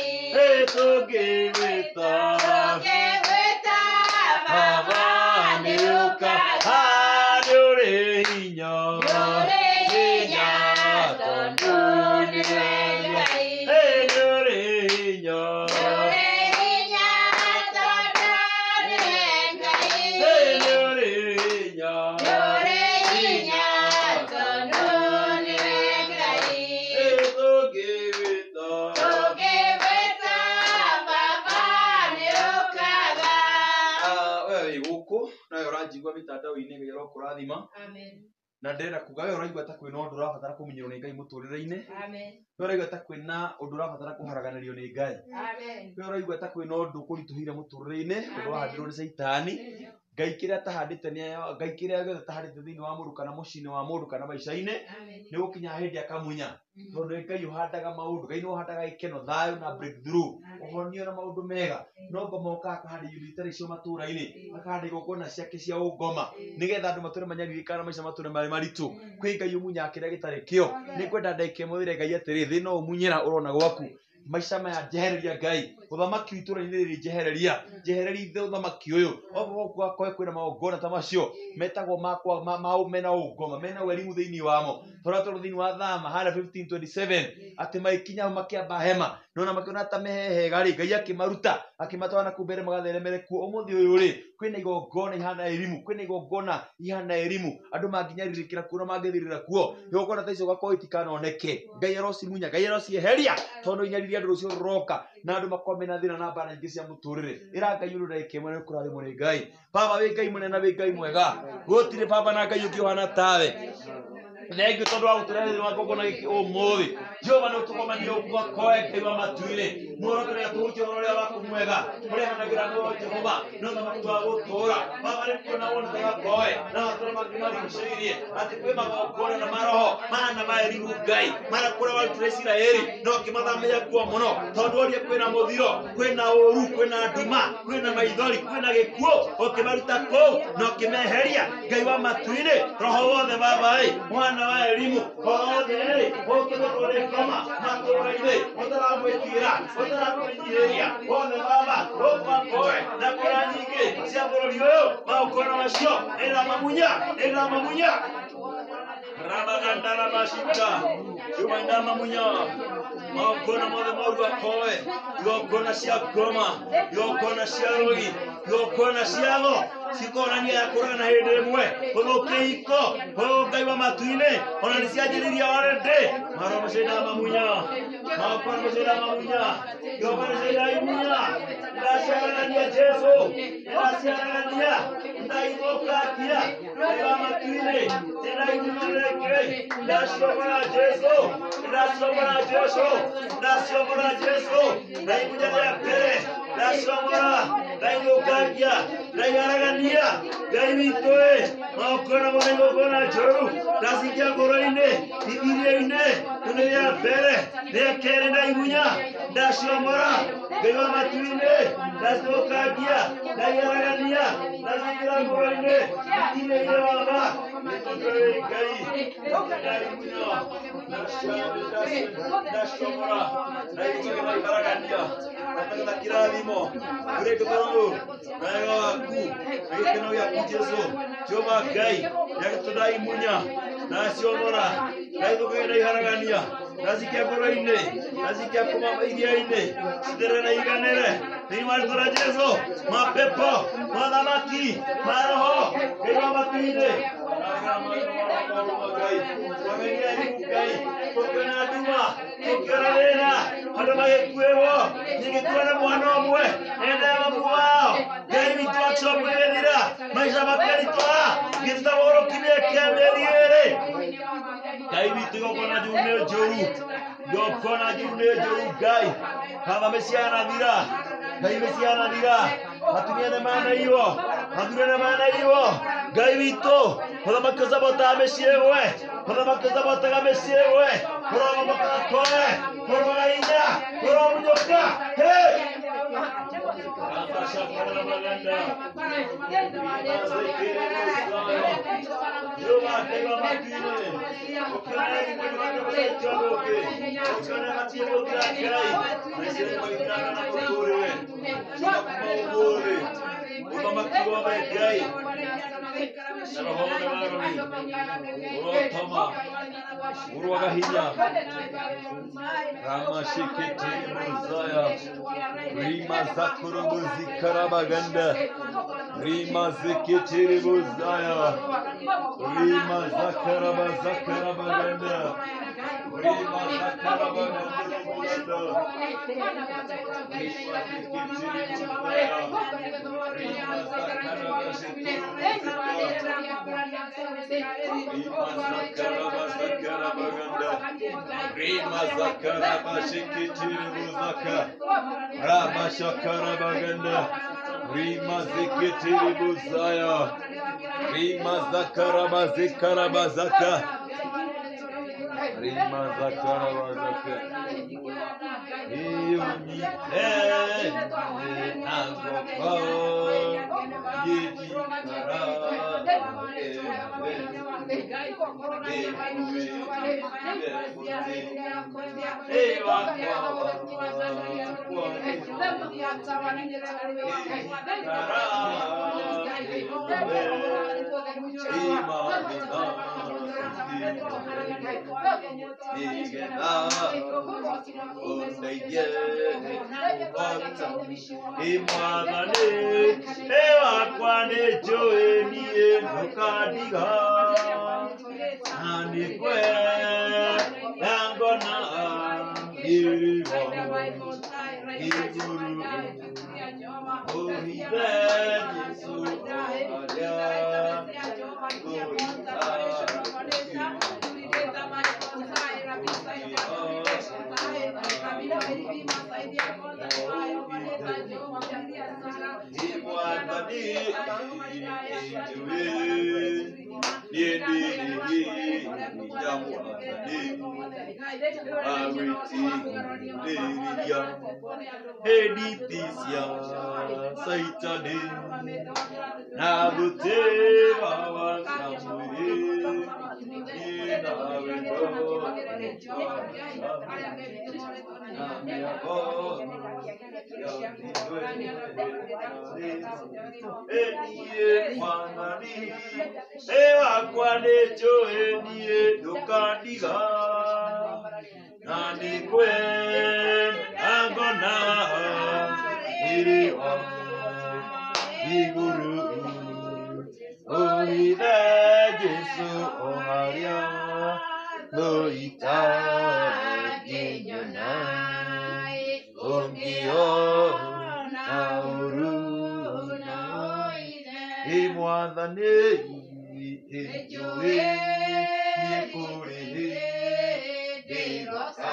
tũngĩwĩta tũngĩwĩta baba nĩũkaga nĩũrĩ hinya nĩũrĩ hinya tondũ nĩwe Ngai nĩũrĩ hinya nĩũrĩ hinya tondũ nĩwe Ngai nĩũrĩ hinya nĩũrĩ hinya tondũ nĩwe Ngai tũngĩwĩta tũngĩwĩta baba nĩũkaga wewe wĩ gũkũ nawe ũranjigua mĩtandao-inĩ Ngai arokũrathima Amen. na ndĩrenda kuga we ũraigua ta kwĩna ũndũ ũrabatara kũmenyerwo nĩ Ngai mũtũrĩre-inĩ Amen. we ũraigua ta kwĩna ũndũ ũrabatara kũharaganĩrio nĩ Ngai Amen. we ũraigua ta kwĩna ũndũ ũkũritũhĩire mũtũrĩre-inĩ ũndũ wahandirwo nĩ Caitani Ngai kĩrĩa tahandĩte nĩ Ngai kĩrĩa gĩothe tahandĩte thĩinĩ wa mũndũ kana mũciĩ-inĩ wa mũndũ kana maica-inĩ Amen. nĩ gũkinya hĩndĩ akamunya tondũ nĩ Ngai ũhandaga maũndũ Ngai nĩ ũhandaga gĩkeno thayũ na breakthrough ũhonio na maũndũ mega no ngoma ũkaga akahanda irio itarĩ cio matũũra-inĩ akahanda igongona ciake cia ũngoma nĩgetha andũ matũũre manyaririkana na maica matũũre marĩ maritũ kwĩ Ngai ũmunyaga kĩrĩa gĩtarĩ kĩo nĩ kwenda ndagĩka ĩmwe wĩre Ngai atĩrĩ thĩ no ũmunyĩra ũrona gwaku maica maya njehereria Ngai ũthamaki witũ itũũra-inĩ rĩrĩ njehereria njehereria ithe ũthamaki ũyũ okorwo gwakorwo kwĩna magongona ta macio metagwo makwa ma mena ũngoma mena werimu thĩinĩ wamo tũratũrwo thĩinĩ wa Thama harĩa fifteen twenty-seven atĩ magĩkinya hau makĩamba hema nona makĩona ta mehehega rĩ Ngai akĩmaruta akĩmatwara na kũu mbere magatheremere kuo ũmũthĩ ũyũ rĩ kwĩna igongona ihana elimu kwĩna igongona ihana elimu andũ manginyarirĩkĩra kuo na mangĩthirĩra kuo igongona ta icio gwakorwo itikanoneke Ngai arocimunya Ngai arocieheria tondũ inyariria andũ rũcio rũroka na andũ makorwo mena thĩna na mbara nyingĩ cia mũtũrĩre ĩra Ngai ũndũ ndagĩka ĩmwe nĩ ũkũrathimwo nĩ Ngai baba wĩ Ngai mũnene na wĩ Ngai mwega gũtirĩ baba na Ngai ũngĩ ũhana tawe Thank you tondũ wa gũtũrehe wa ngogona gĩkĩ ũmũthĩ Jehova nĩ ũtũkomania ũguo koe Ngai wa matuĩrĩ muorokerera tũhutie ũhoro ũrĩa waku mwega ũrĩa hanagĩra no Jehova no thamaki wa gũtũũra baba nĩ kuona wonekaga koe na matũũra mangĩ marigicĩirie atĩ kwĩ magongona na maroho mahana ma elimu Ngai mara kũrĩa warutire Isiraeli no ũkĩmathamia kuo mũno tondũ ũrĩa kwĩna mũthiro kwĩna ũru kwĩna nduma kwĩna maithori kwĩna gĩkuũ ũkĩmaruta kũu na ũkĩmeheria Ngai wa matuĩrĩ roho wothe baba ĩ mwana wa elimu wothe ĩ ũkĩmũtũrĩ ngoma matũũra-inĩ ũtaramwĩtigĩra ũtaramwĩnyihĩria wothe baba ũkwakoe na kũra nyingĩ cia bũrũri ũyũ magongona macio ĩramamunya ĩramamunya Rabagandara bashika Yumaina mamunya Magona mothe moru akoe Yokona cia goma Yokona cia rogi Yokona cia go Sikorania ya kurana hĩndĩ ĩmwe Ũthũke iko Ngai wa matu-inĩ Ona nĩ cianjĩrĩria warende Maro macenda mamunya Maupun bersila mamunya. Doa bersila ibunya. Dasiarkan dia Yesu. Dasiarkan dia. Dai boka dia. Dai matine. Dai muleke. Dasiarkan Yesu. Dasiarkan Yesu. Dasiarkan Yesu. Dai punya dia pere. Dasiarkan. Dai boka dia. Dai arakan dia. Dai mitoe. Maupun menengok kona jauh. Dasikia gora ini. Dibiria ini. Dunia pere. Dia kere dai punya. Dasiarkan. Dewa matine. Dasiarkan dia. Dai arakan dia. Dasikia gora ini. Dibiria ini baba. Gai. Dai punya. Dasiarkan. Dasiarkan. Dai punya arakan dia. Kata-kata kira limo. Beri ketemu. Naga aku. Naga kenal ya Yesu. Coba gai. Yang sudah imunya. Nasional. Dai bukan dai haragan dia. Nasi kia gora ini. Nasi kia kuma idia ini. Sederhana ikan nere. Terima kasih Yesus. Ma pepo. Ma damaki. Ma roho. Dewa mati ini. Kokana duma, kokana lena, hado bae kuewo, ninge kuana mwana mwe, enda mabuao, gai mitwa chope dira, maisha makali toa, gita woro kine kemeliere. Gai mitwa kona june joru, do kona june joru gai, kama mesiana dira, gai mesiana dira, hatunia na mana hiyo, hatunia na mana hiyo, gai mito, pada makaza bota mesiewe, pada makaza bota mesiewe, pada makaza toe, pada inya, pada munyoka, hey. Atasha pada maganda, Joma deva matine, okana ingana kusechoke, okana matine otrakai, mesere magana na kutore, joma kumore, joma makiwa bagai. Sarahona maroni, urotama, uruagahinya, ramashikete muzaya, rima zakuru muzikarabaganda, rima zikete muzaya, rima zakaraba zakarabaganda, rima zakarabaganda muzaya, rima zikete muzaya, rima zakarabaganda. Rima zakara bashikitiri buzaka Rama shakara baganda Rima zikitiri buzaya Rima zakara bazikara bazaka Rima zakara bazaka Iyuni eh Angoko Yedi kara Anikwe yangona iriwo iburu ohibe Yesu alia Editisia saitane nabute wawa samuri inawendo namiako enie kwanani ewa kwanecho enie dokandiga nani kwen angona iriwa iguru oide Yesu oharia loita genyona ũngĩona ũruna ĩ Mwathani ĩnjũĩ nĩ kũrĩ hĩndĩ ĩgoka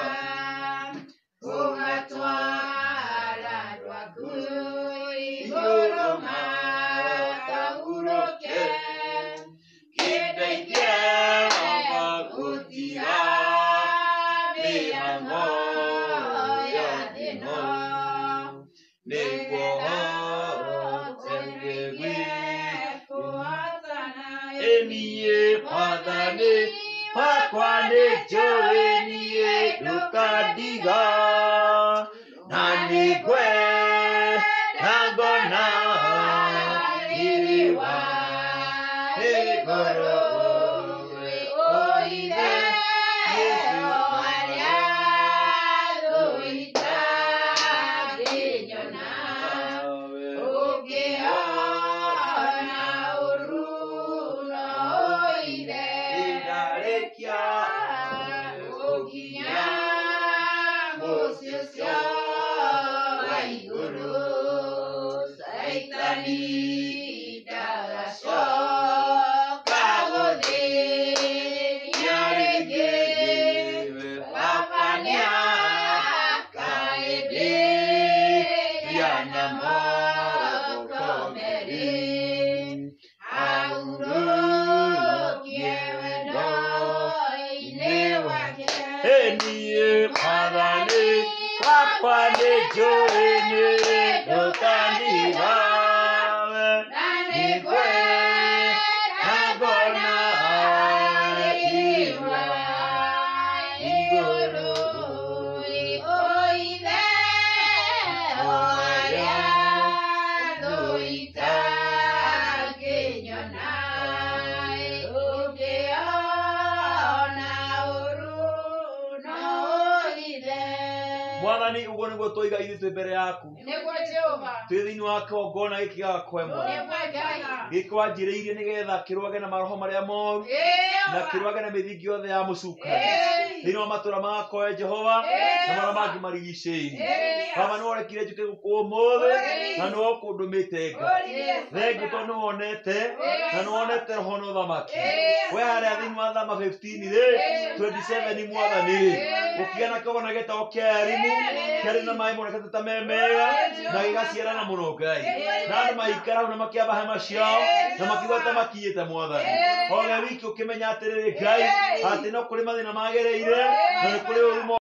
ũgatwara andũ aku igũrũ matahurũke kĩndeithie gũtiga mĩhang'o ya thĩ ĩno nĩguo hote kũhotana ĩ niĩ Mwathani wakwa nĩnjũĩ niĩ ndũkandiga na nĩngwenda ngona riri wa igũrũ ũire Jesũ harĩa thũita ngĩnyona ũngĩona ũruno ũire ndarĩkia gũkinya mũciĩ ũcio wa igũrũ Saitani ndagacoka gũthĩnia rĩngĩ Baba nĩakahĩmbĩria na moko merĩ ahurũkie wendo-inĩ wake ĩ niĩ Mwathani wakwa nĩnjũĩ niĩ ndũkandiga na nĩngwenda ngona riri wa igũrũ ũithe harĩa thũita ngĩnyona ũngĩona ũruno ũire Mwathani ũguo nĩguo tũiga ithuĩ twĩ mbere yaku twĩ thĩinĩ wa kĩgongona gĩkĩ gĩakwa gĩkĩ wanjĩrĩirie nĩgetha kĩrũage na maroho marĩa moru na kĩrũage na mĩthingi yothe ya mũcuka thĩinĩ wa matũũra makwa Jehova na marĩa mangĩ marigicĩirie Baba nĩworekire njũke gũkũ ũmũthĩ na nĩwakũndũmĩte Ngai thengiũ tondũ nĩwonete na nĩwonete roho na ũthamaki we harĩa thĩinĩ wa Thama fifteen rĩ twenty-seven Mwathani gũkĩgĩa na kĩgongona gĩtagwo kĩa Elimu kĩarĩ na maĩ monekete ta me mega na gĩgaciarana mũno Ngai na andũ maikara hau na makĩamba hema ciao na makiuga ta makinyĩte Mwathani o we wiki ũkĩmenya atĩrĩrĩ Ngai atĩ no kũrĩ mathĩna magereire na nĩ kũrĩ ũru